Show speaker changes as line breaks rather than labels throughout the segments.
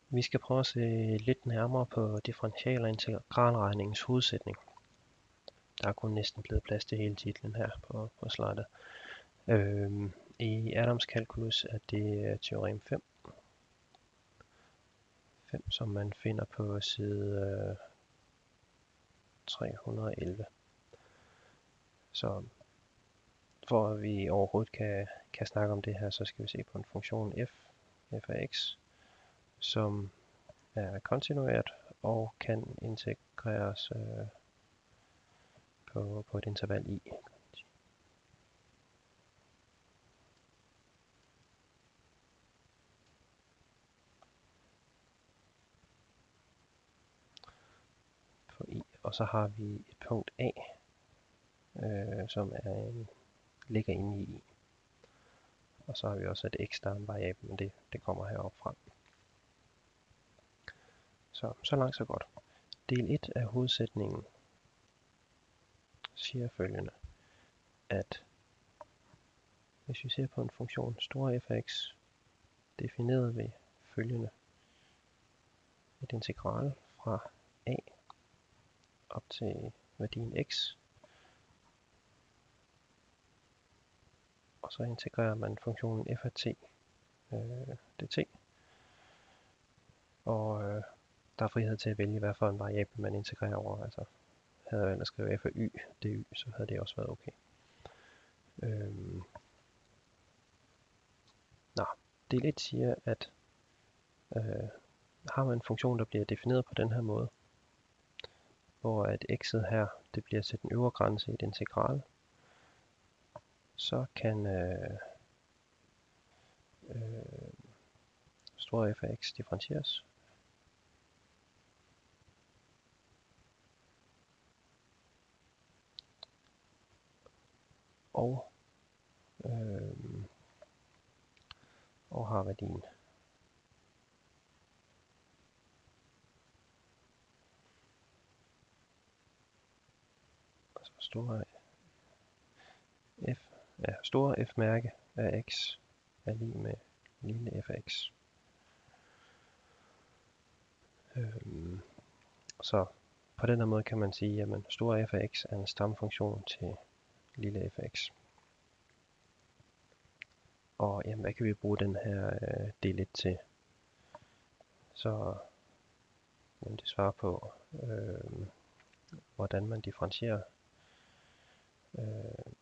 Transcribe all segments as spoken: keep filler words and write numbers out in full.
Vi skal prøve at se lidt nærmere på differential- og integralregningens hovedsætning. Der er kun næsten blevet plads til hele titlen her på, på slidet. Øhm, I Adams kalkulus er det teorem fem, fem, som man finder på side øh, tre hundrede og elleve. Så for at vi overhovedet kan, kan snakke om det her, så skal vi se på en funktion f, f af x, som er kontinuert og kan integreres øh, på, på et interval i. På i. Og så har vi et punkt a, øh, som er en, ligger inde i i. Og så har vi også et x, der er en variabel, men det, det kommer heroppe frem. Så, så langt så godt. Del et af hovedsætningen siger følgende, at hvis vi ser på en funktion stor f af x, defineret ved følgende, et integral fra a op til værdien x, og så integrerer man funktionen f af t øh, dt, og øh, der er frihed til at vælge, hvad for en variabel man integrerer over. Altså havde jeg ellers skrevet f af y dy, så havde det også været okay. Øhm. Nå, del et siger, at øh, har man en funktion, der bliver defineret på den her måde, hvor at x'et her, det bliver til den øvre grænse i et integral, så kan øh, øh, stor f af x differentieres. Og, øh, og har værdien. Altså store f, ja, store f-mærke af x er lige med lille f af x. Øhm, så på den her måde kan man sige, at store f af x er en stamfunktion til lille f af x. Og jamen, hvad kan vi bruge den her øh, del et til? Så jamen, det svarer på, øh, hvordan man differentierer øh,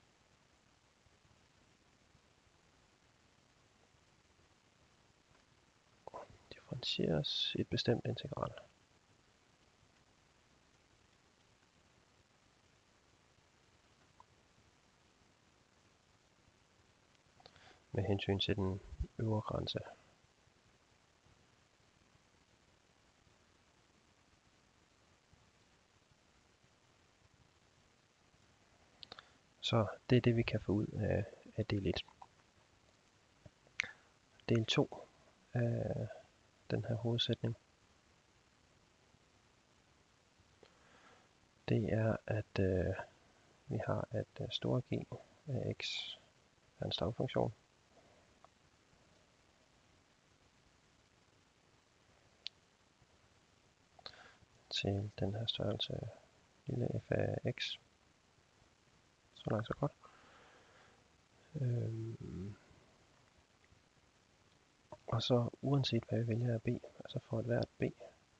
differentieres et bestemt integral. Med hensyn til den øvre grænse. Så det er det, vi kan få ud af, af del et. Del to af den her hovedsætning, det er, at øh, vi har, at øh, store G af x er en stamfunktion. Til den her størrelse lille f af x. Så langt så godt. Øhm. Og så uanset hvad vi vælger af b, altså for et hvert b,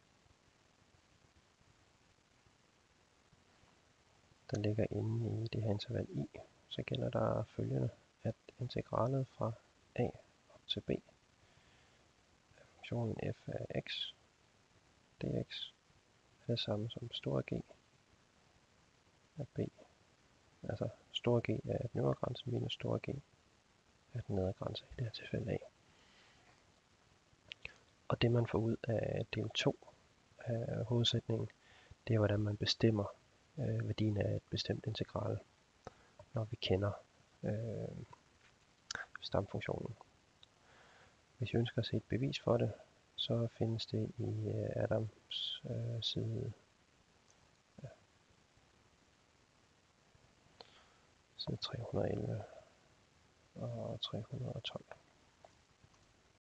der ligger inde i det her interval i, så gælder der følgende, at integralet fra a op til b af funktionen f af x dx er det samme som stor G af b. Altså stor G er den øvre grænse minus stor G er den nedre grænse i det her tilfælde a. Og det man får ud af del to af hovedsætningen, det er hvordan man bestemmer øh, værdien af et bestemt integral, når vi kender øh, stamfunktionen. Hvis I ønsker at se et bevis for det, så findes det i øh, Adams øh, side, ja, side tre hundrede og elleve og tre hundrede og tolv.